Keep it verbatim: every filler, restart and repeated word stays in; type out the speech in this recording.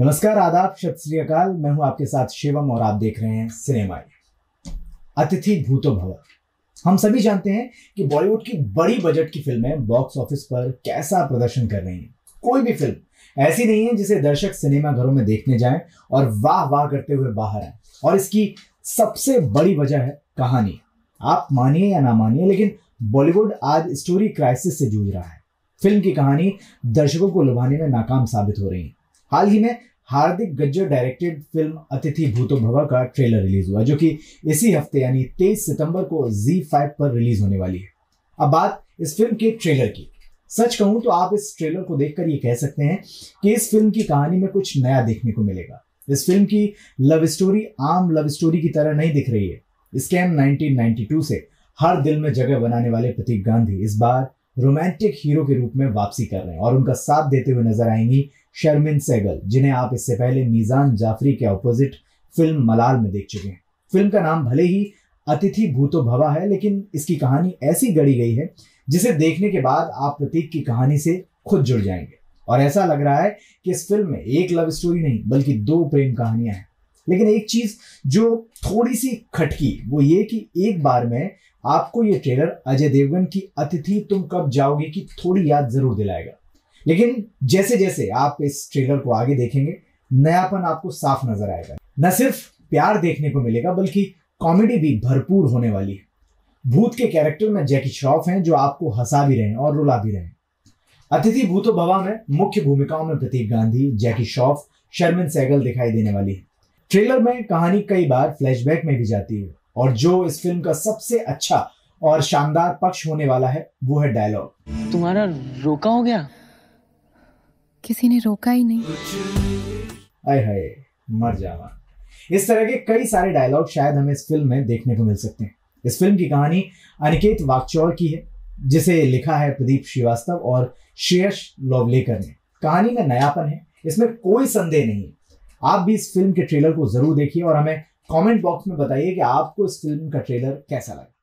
नमस्कार, आदाब, सत श्री अकाल। मैं हूं आपके साथ शिवम और आप देख रहे हैं सिनेमाई। अतिथि भूतो भव। हम सभी जानते हैं कि बॉलीवुड की बड़ी बजट की फिल्में बॉक्स ऑफिस पर कैसा प्रदर्शन कर रही हैं। कोई भी फिल्म ऐसी नहीं है जिसे दर्शक सिनेमा घरों में देखने जाएं और वाह वाह करते हुए बाहर आए। और इसकी सबसे बड़ी वजह है कहानी। आप मानिए या ना मानिए, लेकिन बॉलीवुड आज स्टोरी क्राइसिस से जूझ रहा है। फिल्म की कहानी दर्शकों को लुभाने में नाकाम साबित हो रही है। हाल ही में हार्दिक गज्जर डायरेक्टेड फिल्म अतिथि भूतो भव का ट्रेलर रिलीज हुआ, जो कि इसी हफ्ते यानी तेईस सितंबर को ज़ी फाइव पर रिलीज होने वाली है। अब बात इस फिल्म के ट्रेलर की। सच कहूं तो आप इस ट्रेलर को देखकर ये कह सकते हैं कि इस फिल्म की कहानी में कुछ नया देखने को मिलेगा। इस फिल्म की लव स्टोरी आम लव स्टोरी की तरह नहीं दिख रही है। स्कैम नाइनटीन नाइंटी टू से हर दिल में जगह बनाने वाले प्रतीक गांधी इस बार रोमांटिक हीरो के रूप में वापसी कर रहे हैं और उनका साथ देते हुए नजर आएंगी शर्मिन सहगल, जिन्हें आप इससे पहले मीजान जाफरी के ऑपोजिट फिल्म मलाल में देख चुके हैं। फिल्म का नाम भले ही अतिथि भूतो भव है, लेकिन इसकी कहानी ऐसी गढ़ी गई है जिसे देखने के बाद आप प्रतीक की कहानी से खुद जुड़ जाएंगे। और ऐसा लग रहा है कि इस फिल्म में एक लव स्टोरी नहीं बल्कि दो प्रेम कहानियां हैं। लेकिन एक चीज जो थोड़ी सी खटकी वो ये कि एक बार में आपको ये ट्रेलर अजय देवगन की अतिथि तुम कब जाओगे की थोड़ी याद जरूर दिलाएगा। लेकिन जैसे जैसे आप इस ट्रेलर को आगे देखेंगे, नयापन आपको साफ नजर आएगा। न सिर्फ प्यार देखने को मिलेगा बल्कि कॉमेडी भी भरपूर होने वाली है। भूत के कैरेक्टर में जैकी श्रॉफ हैं, जो आपको हंसा भी रहे हैं और रुला भी रहे हैं। अतिथि भूतो भव में मुख्य भूमिकाओं में प्रतीक गांधी, जैकी श्रॉफ, शर्मिन सहगल दिखाई देने वाली है। ट्रेलर में कहानी कई बार फ्लैशबैक में भी जाती है और जो इस फिल्म का सबसे अच्छा और शानदार पक्ष होने वाला है वो है डायलॉग। तुम्हारा रोका हो गया? किसी ने रोका ही नहीं। आय हाय, मर जावा। इस तरह के कई सारे डायलॉग शायद हमें इस फिल्म में देखने को मिल सकते हैं। इस फिल्म की कहानी अनिकेत वाकचौर की है, जिसे लिखा है प्रदीप श्रीवास्तव और श्रेयस लोवलेकर ने। कहानी में नयापन है, इसमें कोई संदेह नहीं है। आप भी इस फिल्म के ट्रेलर को जरूर देखिए और हमें कमेंट बॉक्स में बताइए कि आपको इस फिल्म का ट्रेलर कैसा लगा।